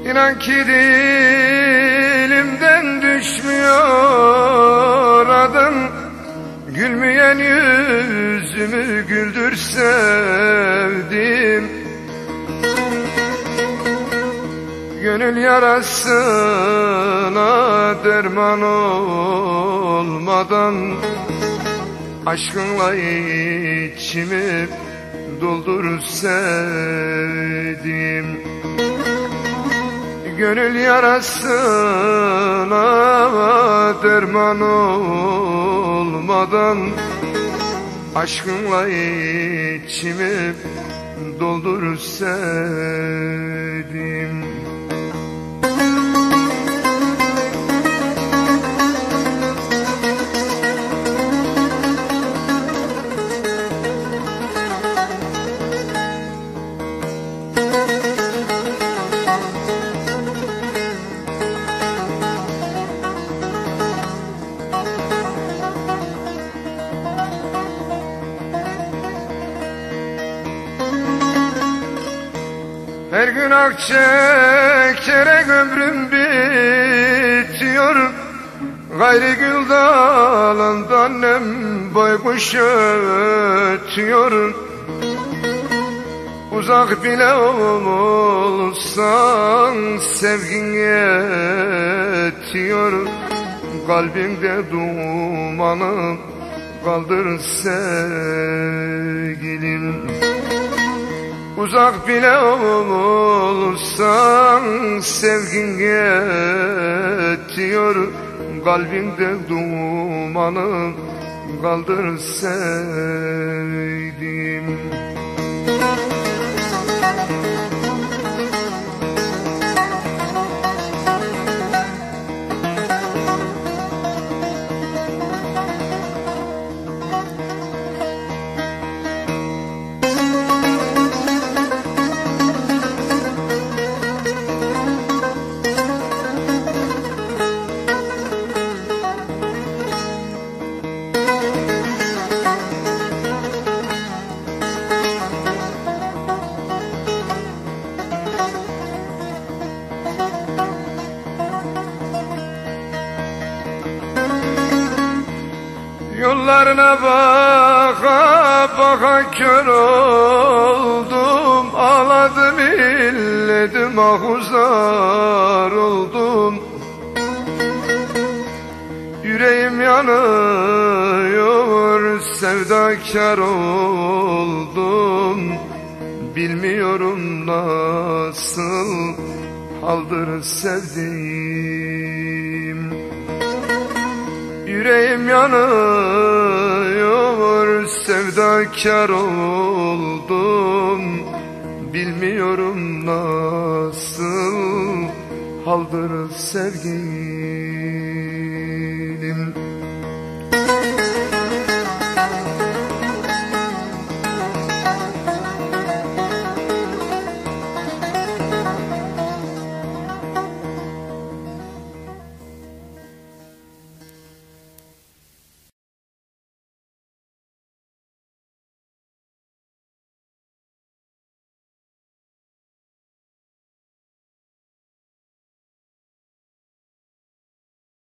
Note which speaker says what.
Speaker 1: İnan ki dilimden düşmüyor adın. Gülmeyen yüzümü güldür sevdim. Gönül yarasına derman olmadan aşkınla içimi doldur sevdim. Gönül yarasına derman olmadan aşkınla içimi doldur sevdim. Her gün ak çekerek ömrüm bitiyor. Gayrı gül dalında annem baykuş ötüyor. Uzak bile olsan sevgin yetiyor. Kalbimde dumanı kaldır sevgilim. Uzak bile olsan sevgin yetiyor. Kalbimde dumanı kaldır sevdim. Yollarına baka baka kör oldum. Ağladım illedim ahuzar oldum. Yüreğim yanıyor, sevdakar oldum. Bilmiyorum nasıl haldır sevdiğim. Yüreğim yanıyor, sevdakar oldum. Bilmiyorum nasıl haldır sevdiğim.